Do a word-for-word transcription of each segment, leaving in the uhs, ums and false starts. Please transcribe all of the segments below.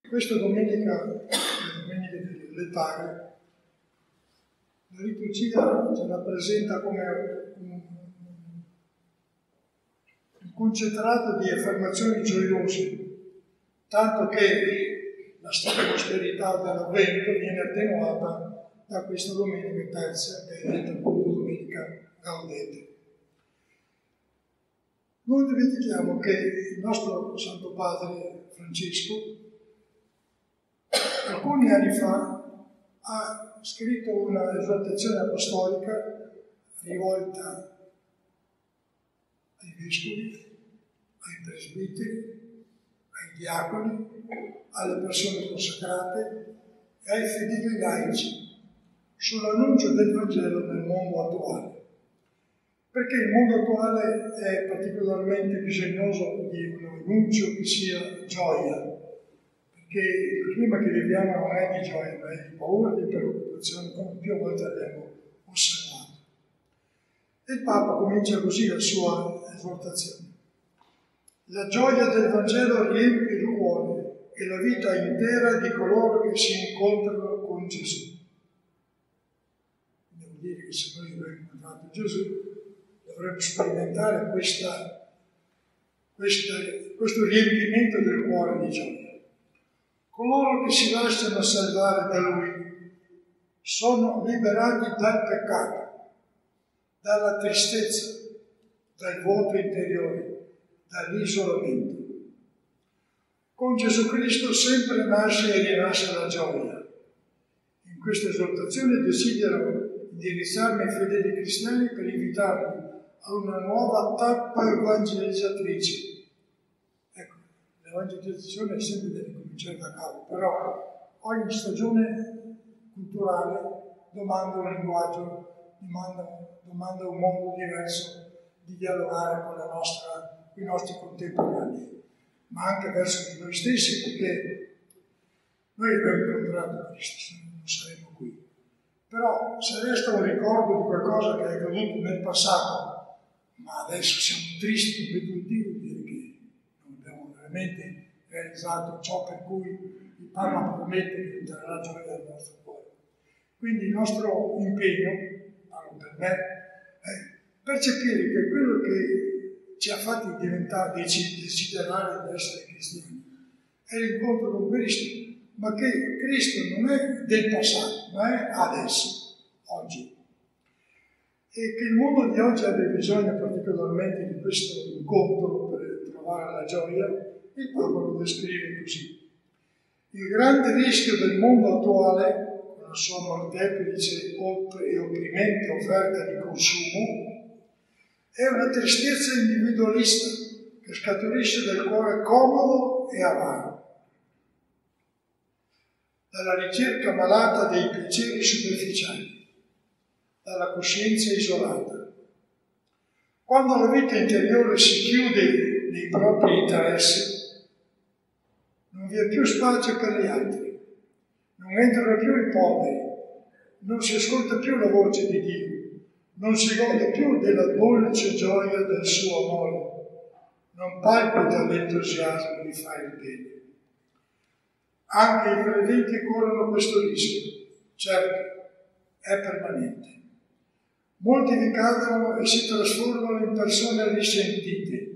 Questa domenica, la domenica di Letare, la liturgia ce la presenta come un, un concentrato di affermazioni gioiose, tanto che la stessa austerità dell'Avvento viene attenuata da questa domenica terza, che è detta appunto domenica Gaudete. Non dimentichiamo che il nostro Santo Padre Francesco alcuni anni fa ha scritto una esortazione apostolica rivolta ai vescovi, ai presbiteri, ai diaconi, alle persone consacrate e ai fedeli laici sull'annuncio del Vangelo nel mondo attuale. Perché il mondo attuale è particolarmente bisognoso di un annuncio che sia gioia, perché il clima che viviamo non è di gioia, ma è di paura, di preoccupazione, come più volte abbiamo osservato. E il Papa comincia così la sua esortazione. La gioia del Vangelo riempie il cuore e la vita intera di coloro che si incontrano con Gesù. Devo dire che se noi abbiamo incontrato Gesù, dovremmo sperimentare questa, questa, questo riempimento del cuore di gioia. Coloro che si lasciano salvare da Lui sono liberati dal peccato, dalla tristezza, dal vuoto interiore, dall'isolamento. Con Gesù Cristo sempre nasce e rinasce la gioia. In questa esortazione desidero indirizzarmi ai fedeli cristiani per invitarli a una nuova tappa evangelizzatrice. Ecco, l'evangelizzazione è sempre da ricominciare da capo, però ogni stagione culturale domanda un linguaggio, domanda, domanda un modo diverso di dialogare con la nostra, i nostri contemporanei, ma anche verso di noi stessi, perché noi abbiamo incontrato Cristo, non saremo qui. Però se resta un ricordo di qualcosa che è accaduto nel passato, ma adesso siamo tristi per tutti, vuol dire che non abbiamo veramente realizzato ciò per cui il Papa promette che entrerà la gioia del nostro cuore. Quindi il nostro impegno, parlo per me, è percepire che quello che ci ha fatti diventare, desiderare di essere cristiani, è l'incontro con Cristo, ma che Cristo non è del passato, ma è adesso, oggi. E che il mondo di oggi abbia bisogno particolarmente di questo incontro per trovare la gioia, il Papa lo descrive così. Il grande rischio del mondo attuale, con la sua molteplice e opprimente offerta di consumo, è una tristezza individualista che scaturisce dal cuore comodo e avaro, dalla ricerca malata dei piaceri superficiali, dalla coscienza isolata. Quando la vita interiore si chiude nei propri interessi, non vi è più spazio per gli altri, non entrano più i poveri, non si ascolta più la voce di Dio, non si gode più della dolce gioia del suo amore, non palpita l'entusiasmo di fare il bene. Anche i credenti corrono questo rischio, certo, è permanente. Molti vi cadono e si trasformano in persone risentite.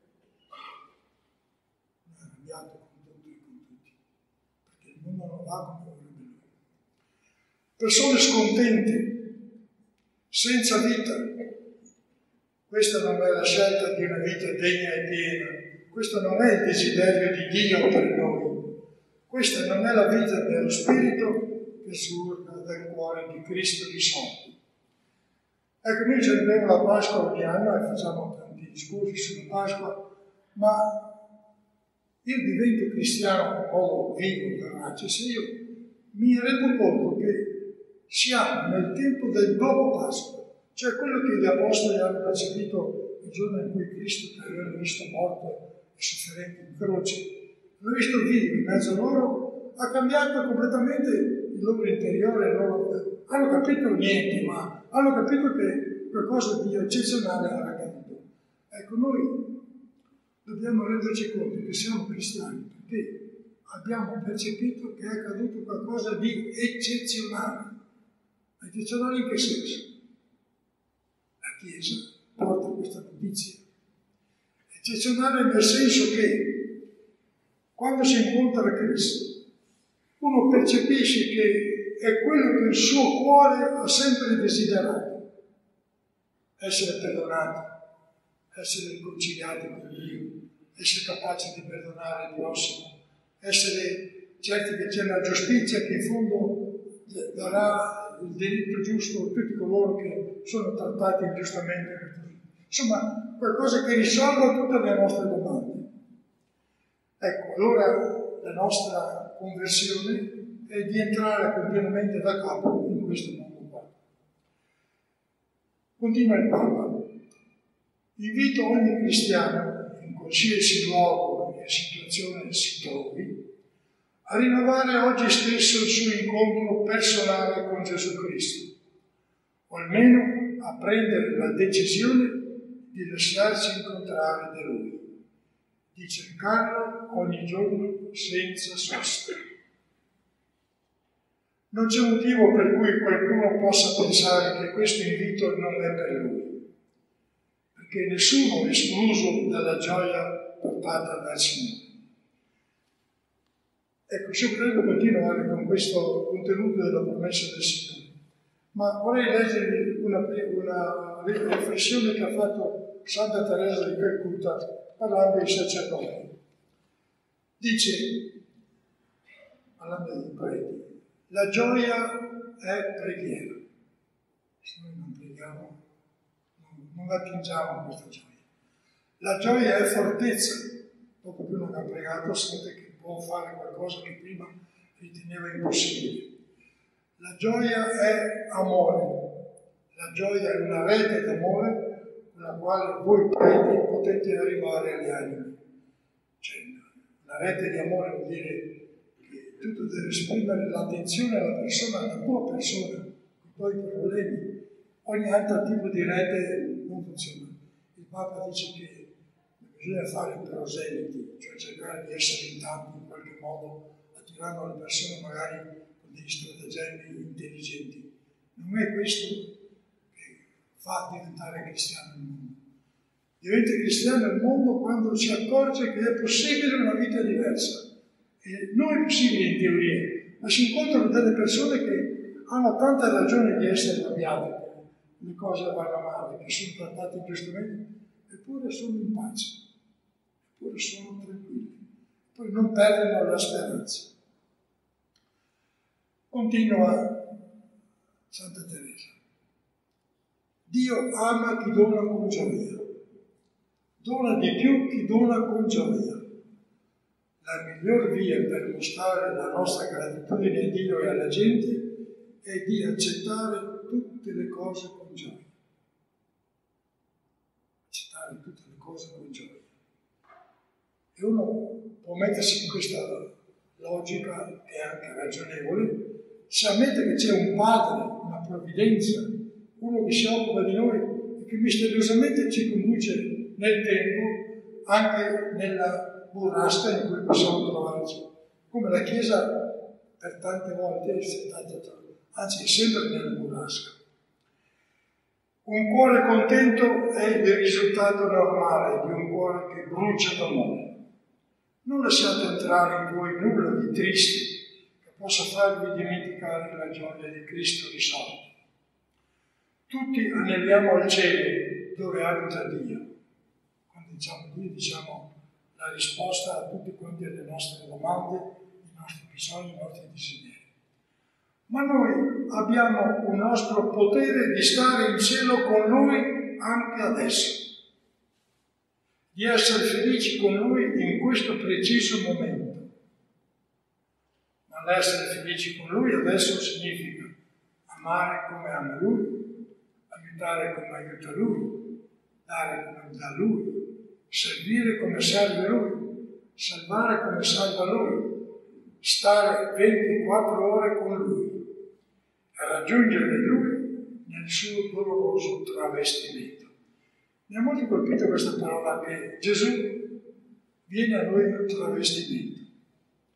È arrabbiato con tutti e con tutti, perché il mondo non va come vorrebbe lui. Persone scontente, senza vita. Questa non è la scelta di una vita degna e piena. Questo non è il desiderio di Dio per noi. Questa non è la vita dello Spirito che surga dal cuore di Cristo risorto. Ecco, noi celebriamo la Pasqua ogni anno e facciamo tanti discorsi sulla Pasqua, ma io divento cristiano in modo vivo e verace se io mi rendo conto che siamo nel tempo del dopo Pasqua, cioè quello che gli Apostoli hanno percepito il giorno in cui Cristo, che avevano visto morto e sofferente in croce, l'ho visto vivo in mezzo a loro, ha cambiato completamente il loro interiore, il loro... hanno capito niente, ma hanno capito che qualcosa di eccezionale era accaduto. Ecco, noi dobbiamo renderci conto che siamo cristiani, perché abbiamo percepito che è accaduto qualcosa di eccezionale. Eccezionale in che senso? La Chiesa porta questa notizia. Eccezionale nel senso che quando si incontra Cristo, uno percepisce che è quello che il suo cuore ha sempre desiderato: essere perdonato, essere riconciliati con Dio, essere capaci di perdonare il prossimo, essere certi che c'è una giustizia che in fondo darà il diritto giusto a tutti coloro che sono trattati ingiustamente. Insomma, qualcosa che risolva tutte le nostre domande. Ecco, allora la nostra conversione è di entrare continuamente da capo in questo mondo qua. Continua il Papa. Invito ogni cristiano, in qualsiasi luogo e situazione si trovi, a rinnovare oggi stesso il suo incontro personale con Gesù Cristo, o almeno a prendere la decisione di lasciarsi incontrare da Lui, di cercarlo ogni giorno senza sosta. Non c'è motivo per cui qualcuno possa pensare che questo invito non è per lui, perché nessuno è escluso dalla gioia portata dal Signore. Ecco, io credo continuare con questo contenuto della promessa del Signore, ma vorrei leggervi una, una riflessione che ha fatto Santa Teresa di Calcutta parlando ai sacerdoti. Dice, parlando dei preti, la gioia è preghiera. Se noi non preghiamo, non, non attingiamo a questa gioia. La gioia è fortezza. Dopo che uno ha pregato, sente che può fare qualcosa che prima riteneva impossibile. La gioia è amore. La gioia è una rete d'amore con la quale voi preti potete arrivare alle anime. Cioè, una rete di amore vuol dire che tu devi esprimere l'attenzione alla persona, alla tua persona, con i tuoi problemi. Ogni altro tipo di rete non funziona. Il Papa dice che bisogna fare proseliti, cioè cercare di essere in tanto in qualche modo, attirando le persone magari con degli stratagemmi intelligenti. Non è questo che fa diventare cristiano il mondo. Diventa cristiano il mondo quando si accorge che è possibile una vita diversa. E non è possibile in teoria, ma si incontrano delle persone che hanno tante ragioni di essere arrabbiate, le cose vanno male, che sono trattate ingiustamente, eppure sono in pace, eppure sono tranquilli, poi non perdono la speranza. Continua Santa Teresa. Dio ama chi dona con gioia, dona di più chi dona con gioia. La miglior via per mostrare la nostra gratitudine a Dio e alla gente è di accettare tutte le cose con gioia. Accettare tutte le cose con gioia. E uno può mettersi in questa logica, che è anche ragionevole, se ammette che c'è un padre, una provvidenza, uno che si occupa di noi e che misteriosamente ci conduce nel tempo, anche nella burrasca in cui possiamo trovarci. Come la Chiesa per tante volte è stata, anzi è sempre nella burrasca. Un cuore contento è il risultato normale di un cuore che brucia d'amore. Non lasciate entrare in voi nulla di triste che possa farvi dimenticare la gioia di Cristo risorto. Tutti aneliamo al cielo dove abita Dio. Quando diciamo Dio, diciamo la risposta a tutte quante le nostre domande, i nostri bisogni, i nostri desideri. Ma noi abbiamo un nostro potere di stare in cielo con Lui anche adesso, di essere felici con Lui in questo preciso momento. Ma l'essere felici con Lui adesso significa amare come ama Lui, aiutare come aiuta Lui, dare come dà Lui, servire come serve Lui, salvare come salva Lui, stare ventiquattro ore con Lui e raggiungere Lui nel suo doloroso travestimento. Mi ha molto colpito questa parola che Gesù viene a noi nel travestimento.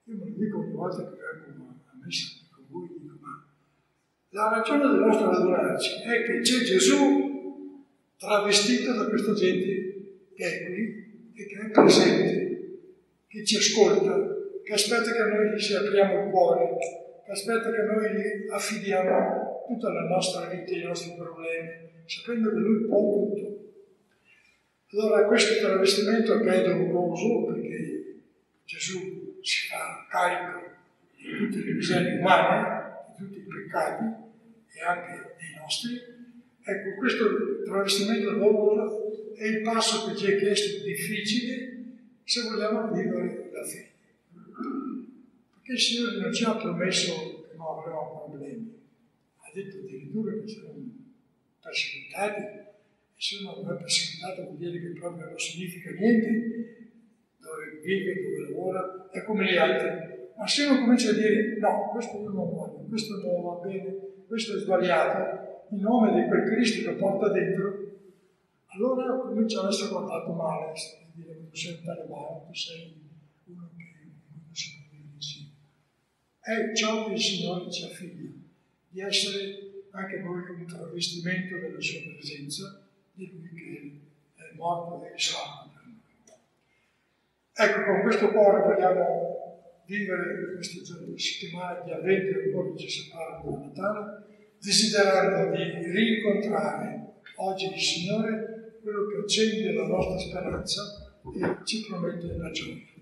Io me lo dico ogni volta che vengo a messa con voi, dico, ma la ragione del nostro radunarci è che c'è Gesù travestito da questa gente che è qui e che è presente, che ci ascolta, che aspetta che noi gli ci apriamo il cuore, che aspetta che noi gli affidiamo tutta la nostra vita, i nostri problemi, sapendo che Lui può tutto. Allora questo travestimento che è doloroso, perché Gesù si fa carico di tutte le miserie umane, di tutti i peccati e anche dei nostri, ecco, questo travestimento doloroso è il passo che ci è chiesto difficile se vogliamo vivere la fede. Perché il Signore non ci ha promesso che non avremo problemi, ha detto addirittura che saremo perseguitati, e se uno non è perseguitato vuol dire che proprio non significa niente, dove vive, dove lavora, è come gli altri. Ma se uno comincia a dire no, questo io non voglio, questo non va bene, questo è sbagliato, in nome di quel Cristo che porta dentro, allora comincia ad essere guardato male, a dire tu sei un talebano, tu sei uno che non si può dire insieme. È ciò che il Signore ci affida, di essere anche noi un travestimento della sua presenza, di Lui che è morto e risorto per noi. Ecco, con questo cuore vogliamo vivere queste settimane di avvento che ancora ci separano da Natale, desiderando di rincontrare oggi il Signore, quello che accende la nostra speranza e ci promette la gioia.